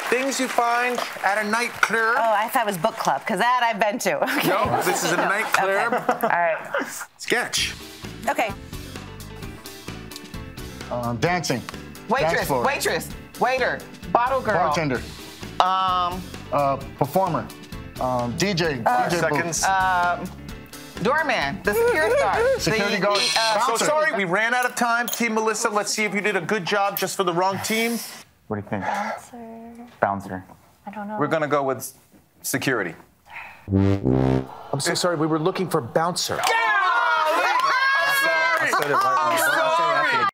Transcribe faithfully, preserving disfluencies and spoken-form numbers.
Things you find at a nightclub. Oh, I thought it was book club, because that I've been to. Okay. No, this is a nightclub. Okay. All right. Sketch. Okay. Um, dancing. Waitress, Dance floor. waitress, waiter, bottle girl. Bartender. Um, uh, performer. Um, D J. Uh, D J seconds. Um, doorman, the security guard. Security the, guard. The, uh, So sorry, we ran out of time. Team Melissa, let's see if you did a good job just for the wrong team. What do you think? Bouncer. Bouncer. I don't know. We're gonna go with security. I'm so sorry, we were looking for bouncer. I said it right.